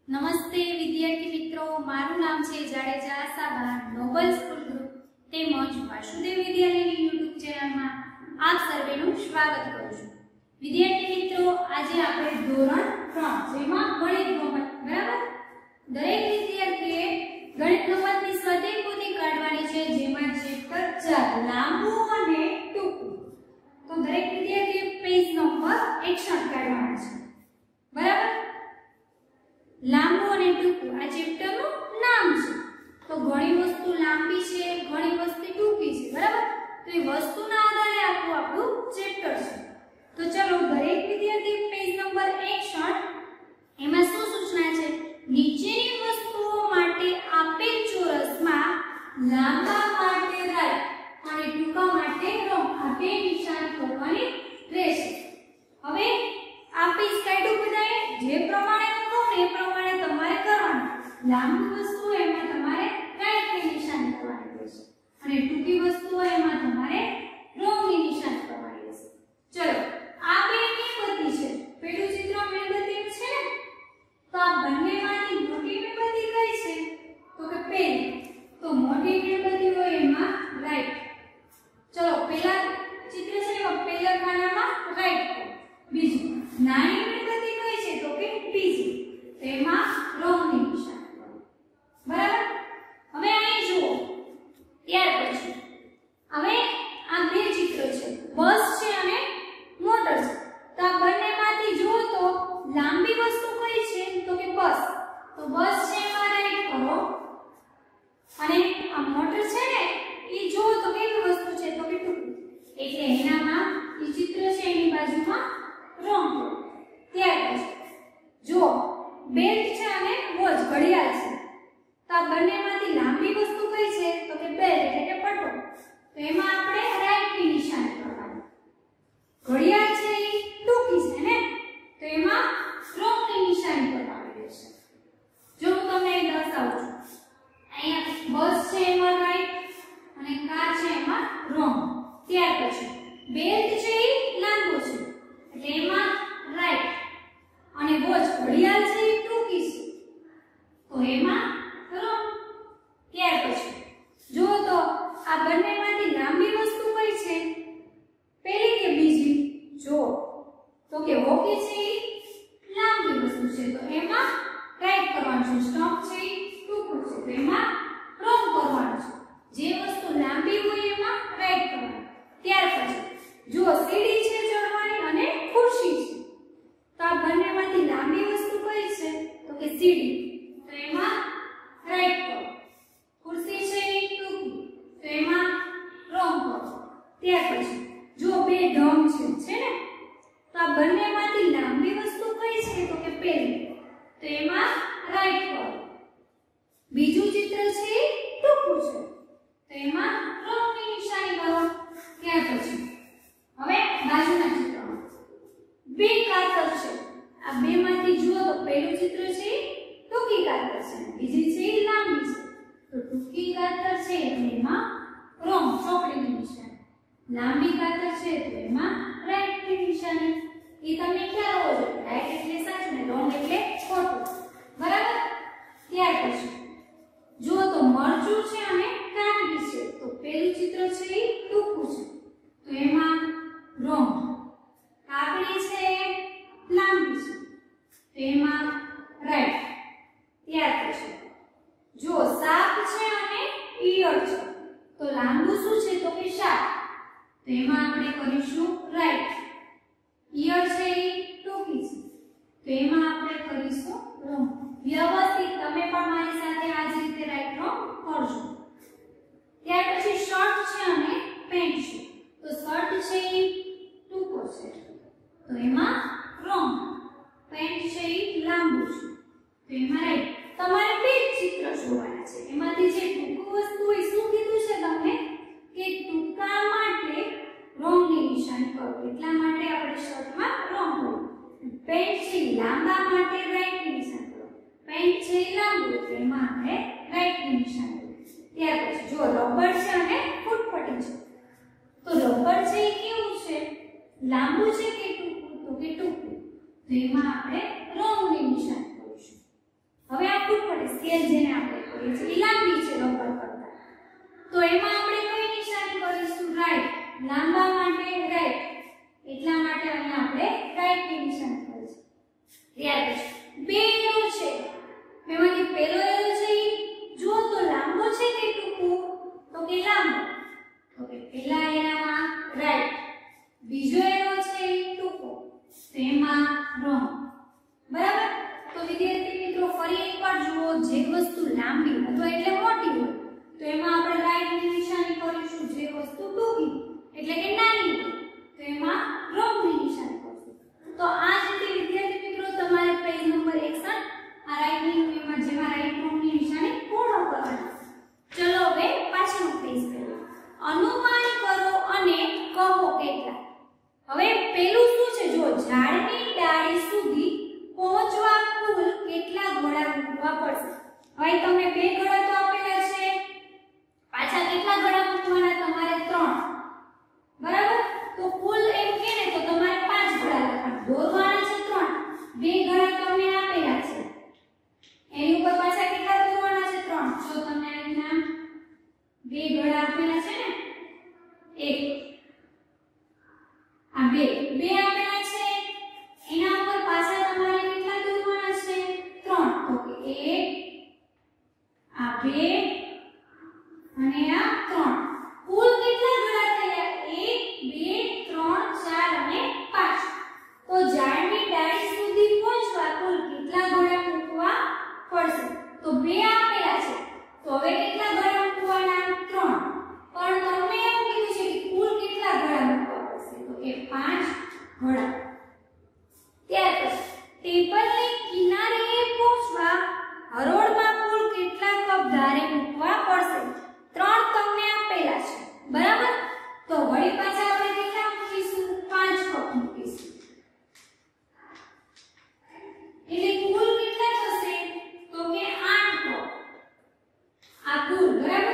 નમસ્તે વિદ્યાર્થી મિત્રો, મારું નામ છે Jadeja Ashaba, Noble school group તેમજ વાસુદેવ વિદ્યાલયની યુટ્યુબ ચેનલમાં આપ સર્વેનું સ્વાગત કરું છું। વિદ્યાર્થી મિત્રો, આજે આપણે ધોરણ 3 જેમાં ગણિત ગમત બરાબર, દરેક વિદ્યાર્થીએ ગણિત ગમતની સ્વાધ્યાય પોથી કાઢવાની છે, જેમાં ચેપ્ટર 4 લાંબુ અને ટૂંકું। તો દરેક વિદ્યાર્થીએ પેજ નંબર 61 કાઢવાના છે બરાબર। લાંબુ અને ટૂંકું આ ચેપ્ટરનું નામ છે। તો ઘણી વસ્તુ લાંબી છે, ઘણી વસ્તુ ટૂંકી છે બરાબર। તો એ વસ્તુના આધારે આપણું ચેપ્ટર છે। તો ચલો દરેક વિદ્યાર્થી પેજ નંબર 61 એમાં શું સૂચના છે? નીચેની વસ્તુઓ માટે આપેલ ચોરસમાં લાંબા માટે રાઈટ અને ટૂંકા માટે રોંગ આ બે નિશાન કરવાની રહેશે। હવે આ પેજ કાઢ્યું બધાએ, જે પ્રમાણે એ પ્રમાણે તમારે કરવાનું। લાંબી વસ્તુઓ એમાં તમારે રાઈટ ની નિશાન કરવાની રહેશે અને ટૂંકી વસ્તુઓ એમાં તમારે રોંગ ની નિશાન કરવાની રહેશે। ચલો આ બે મીણબત્તી છે, પેલું ચિત્ર મીણબત્તીનું છે ને, તો આ બંનેમાંથી મોટી મીણબત્તી કઈ છે? તો કે પેલી। તો મોટી મીણબત્તી હોય એમાં રાઈટ। ચલો પેલા ચિત્ર છે એમાં પેલા ખાનામાં રાઈટ કરો। બીજું નાની મીણબત્તી કઈ છે? તો કે બીજી, તેમાં રોંગ ની નિશાન કરો બરાબર। હવે અહીં જુઓ, ત્યાર પછી હવે આ બે ચિત્ર છે, બસ છે અને મોટર છે। તો આ બંનેમાંથી જુઓ તો લાંબી વસ્તુ કઈ છે? તો કે બસ। તો બસ છે એમાં રાઈટ કરો અને આ મોટર છે ને એ જુઓ તો કેવી વસ્તુ છે? તો કે ટૂંકી, એટલે એનામાં એ ચિત્ર છે એની બાજુમાં રોંગ કરો। ત્યાર પછી જુઓ બેલ્ટ છે અને વોચ ઘડિયાળ છે। તો આ બંનેમાંથી લાંબી વસ્તુ કઈ છે? તો કે બેલ્ટ એટલે કે પટ્ટો। તો એમાં આપણે રાઈટ ની નિશાન કરવાની। ઘડિયાળ છે એ ટૂંકી છે ને, તો એમાં રોંગ ની નિશાન કરવાની રહેશે। જો હું તમને એ દર્શાવું છું, અહીંયા બસ છે એમાં રાઈટ અને કાર છે એમાં રોંગ। ત્યાર પછી બેલ્ટ છે એ લાંબો છે એટલે એમાં રાઈટ અને વોચ ઘડિયાળ છે એ ટૂંકી છે તો એમાં રોંગ। ત્યાર પછી જુઓ તો આ બંનેમાંથી લાંબી વસ્તુ કઈ છે? પહેલી કે બીજી? જો તો કે હોકી છે એ લાંબી વસ્તુ છે તો એમાં રાઈટ કરવાનું છે। સ્ટમ્પ છે એ ટૂંકું છે તો એમાં રોંગ કરવાનું છે। જે વસ્તુ લાંબી હોય એમાં રાઈટ કરવાનું। ત્યાર પછી જુઓ સીડી છે ચડવાની અને ખુરશી છે, તો આ બંનેમાંથી લાંબી વસ્તુ કઈ છે? તો કે સીડી, તો એમાં રાઈટ કરો। ખુરશી છે એ ટૂંકી તો એમાં રોંગ કરો। ત્યાર પછી જો બે ઢમ છે ને, તો આ બંનેમાંથી લાંબી વસ્તુ કઈ છે? તો કે પેલી, તો એમાં રાઈટ કરો। બીજું ચિત્ર છે એ ટૂંકું છે તો એમાં રોંગ ની નિશાની કરો। ત્યાર પછી હવે બાજુના ચિત્રમાં બે કાતર છે, આ બે માંથી જુઓ તો પહેલું ચિત્ર છે ટૂંકી કાતર છે, બીજી છે લાંબી છે। તો ટૂંકી કાતર છે એમાં રોંગ ચોકડીની નિશાની, લાંબી કાતર છે તો એમાં રાઈટ ની નિશાની। એ તમને ખ્યાલ હોવો જોઈએ, રાઈટ એટલે સાચું ને રોંગ એટલે ખોટું બરાબર। ત્યાર પછી જુઓ તો મરચું છે અને કાકડી છે, તો પહેલું ચિત્ર છે એ ટૂંકું છે તો એમાં રોંગ। કાકડી છે લાંબી છે તો એમાં રાઈટ। ત્યાર પછી જો સાપ છે અને ઈયળ છે, તો લાંબુ શું છે? તો કે સાપ, તો એમાં આપણે કરીશું રાઈટ। ઈયળ છે એ ટૂંકી છે તો એમાં આપણે કરીશું રોંગ। વ્યવસ્થિત તમે પણ મારી સાથે આ જ રીતે રાઈટ રોંગ કરજો। ત્યાર પછી શર્ટ છે અને પેન્ટ છે, તો શર્ટ છે એ ટૂંકો છે તો એમાં રોંગ, પેન્ટ છે એ લાંબુ છે તો એમાં રાઈટ। તમારે બે ચિત્ર જોવાના છે, એમાંથી જે ટૂંકું વસ્તુ હોય શું કીધું છે તમને? કે ટૂંકા માટે રોંગ ની નિશાન કરો, એટલા માટે આપણે શર્ટમાં રોંગ કર્યું। પેન્ટ છે લાંબા માટે રાઈટ ની નિશાન કરો, પેન્ટ છે લાંબુ તો એમાં આપણે રાઈટ ની નિશાન કર્યું। ત્યાર પછી જો રબર છે અને ફૂટપટ્ટી છે, તો રબર છે એ કેવું છે? લાંબુ છે કે ટૂંકું? તો કે ટૂંકું, તો એમાં આપણે રોંગ ની નિશાન કરીશું। આપેલી છે એ લાંબી છે રબર કરતા, તો એમાં આપણે કઈ નિશાની કરીશું? રાઈટ. લાંબા માટે રાઈટ, એટલા માટે અહીંયા આપણે રાઈટ ની નિશાની કરીશું. ત્યાર પછી બે એરો છે, એમાંથી પહેલો એરો છે જો તો લાંબો છે કે ટૂંકો? તો કે લાંબો, તો કે પહેલા એરામાં રાઈટ. બીજો એરો છે ટૂંકો, તો એમાં રોંગ. બરાબર? તો વિદ્યાર્થી મિત્રો ફરી એકવાર જુઓ, જે વસ્તુ લાંબી અથવા એટલે મોટી હોય તો એમાં આપણે રાઈટ ની નિશાની કરીશું, જે વસ્તુ ટૂંકી એટલે કે નાની હોય તો એમાં રોંગ ની નિશાની કરીશું. તો આ જ રીતે વિદ્યાર્થી મિત્રો તમારે પેજ નંબર 61 આ રાઈટ ની એમાં જેમાં રાઈટ રોંગ ની નિશાની પૂર્ણ કરવાની. ચલો હવે પાછળનો પેજ જોઈએ. અનુમાન કરો અને કહો કેટલા. હવે પેલું શું છે? જો ઝાડની ડાળી સુધી પહોંચવા કુલ કેટલા ઘોડા મૂકવા પડશે? હવે તમને બે ઘોડા તો આપેલા છે, પાછા કેટલા ઘોડા મૂકવાના? તમારે 3. બરાબર? તો કુલ એમ કે ને તો તમારે 5 ઘોડા લખવાના. દોરવાના છે 3, બે ઘોડા તમને આપેલા છે, એની ઉપર પાછા કેટલા દોરવાના છે? 3. જો તમને અહીંયા બે ઘોડા આપેલા છે ને, એક આ બે આપેલા છે, એના ઉપર પાછા તમારે કેટલા દોરવાના છે? 3. તો કે 1 આ 2 અને આ 3. કુલ કેટલા ઘોડા થયા? 1 2 3 4 અને 5. તો ઝાડની ડાળી સુધી પહોંચવા કુલ કેટલા ઘોડા મૂકવા પડશે? તો 2 આપેલા છે, તો હવે કેટલા ઘોડા મૂકવાના? 3. પણ તમને એમ કીધું છે કે કુલ કેટલા ઘોડા મૂકવા પડશે? તો કે 5 ઘોડા. ત્યાર પછી ટેબલની કિનારીએ પહોંચવા હરોળમાં કુલ કેટલા કપ ધારે મૂકવા પડશે? 3 તમને આપેલા છે. બરાબર? તો વળી પાછા આપણે કેટલા મૂકીશું? 5 કપ મૂકીશું. એટલે કુલ કેટલા થશે? તો કે 8 કપ. આ કુલ. બરાબર?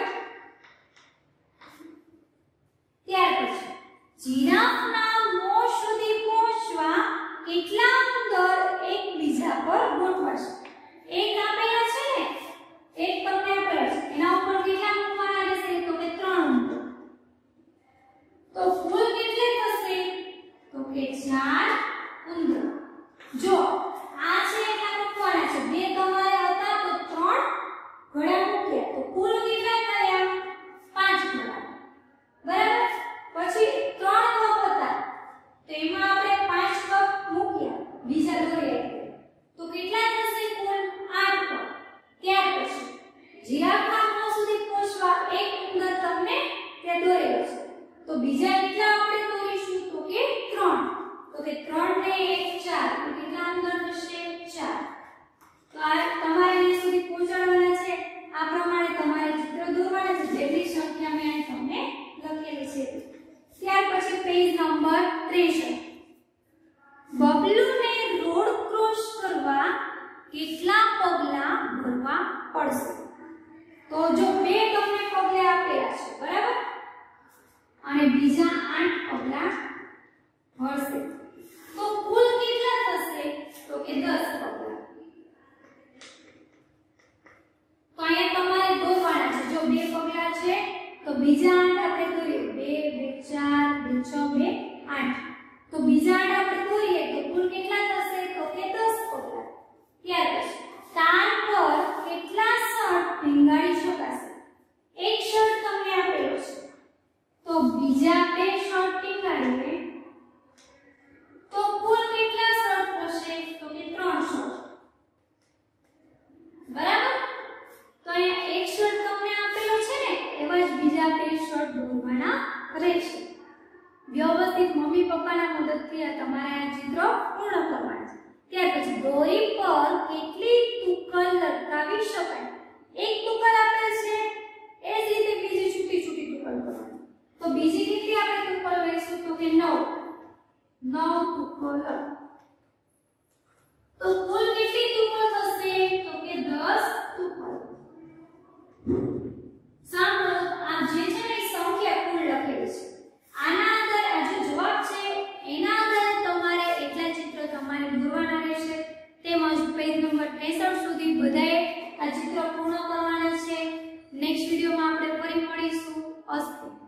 ત્યાર પછી જીરાફના મોં સુધી પહોંચવા કેટલા ઉંદર એકબીજા પર ગોઠવાશે? એક આપેલા છે ને, એક તમને આપેલા છે, એના ઉપર કેટલા મૂકવાના રહેશે? તો કે 3 ઉંદર. તો કુલ કેટલા થશે? તો કે 4 ઉંદર. જો આ છે એટલા મૂકવાના છે, બે તમારે હતા તો 3 ઘોડા મૂક્યા, તો કુલ કેટલા થયા? 5 ઘોડા. બરાબર? પછી 3 કપ હતા તો એમાં આપણે 5 કપ મૂક્યા, બીજા દોર્યા, તો કેટલા થશે કુલ? 8 કપ. ત્યાર પછી જીરાફના મોં સુધી પહોંચવા એક ઉંદર તમને ત્યાં દોરેલો છે, તો બીજા કેટલા આપણે દોરીશું? તો કે 3. તો કે 3 ને 1 4, તો કેટલા ઉંદર થશે? 4. તો આ તમારે અહીં સુધી પહોંચાડવાના છે. આ પ્રમાણે તમારે ચિત્ર દોરવાના છે, જેટલી સંખ્યા મેં અહીં તમને લખેલી છે. ત્યાર પછી પેજ નંબર 63. બબલુને રોડ ક્રોસ કરવા કેટલા પગલા ભરવા પડશે? તો જો બે તમને પગલા આપેલા છે, બરાબર, અને બીજા 8 પગલા ભરશે, તો કુલ કેટલા થશે? તો કે 10 પગલા. તો અહીંયા તમારે દોરવાના છે. જો બે પગલા છે તો બીજા 8 આપણે દોરીએ, 2 2 4 2 6 2 8. તો બીજા 8 આપણે દોરીએ તો કુલ કેટલા થશે? તો કે 10 પગલા. ત્યાર પછી તાર પર કેટલા શર્ટ ભીંગાડી શકાશે? એક શર્ટ તમને આપેલો છે, તો બીજા 2 શર્ટ ભીંગાડીએ તો કુલ કેટલા શર્ટ થશે? તો કે 3 શર્ટ. બરાબર? તો અહીંયા એક શર્ટ તમને આપેલો છે ને, એવા જ બીજા 2 શર્ટ દોરવાના રહેશે. વ્યવસ્થિત મમ્મી પપ્પાના મદદથી તમારે આ ચિત્ર પૂર્ણ કરવાના છે. ત્યાર પછી દોરી પર કેટલી તુકલ લટકાવી શકાય? એક તુકલ આપેલ છે, એ જ રીતે બીજી છૂટી છૂટી તુકલ કરવાની. તો બીજી કેટલી આપણે તુકલ લઈશું? તો કે 9 તુકલ. તો કુલ કેટલી તુકલ થશે? તો કે 10 તુકલ. સાંભળો, આ જે છે ને સંખ્યા કુલ લખેલી છે, આના આધારે આ જે જવાબ છે એના આધારે તમારે એટલા ચિત્ર તમારે દોરવાના રહેશે. તેમજ પેજ નંબર 63 સુધી બધાએ આ ચિત્ર પૂર્ણ કરવાના છે. અસ્તુ।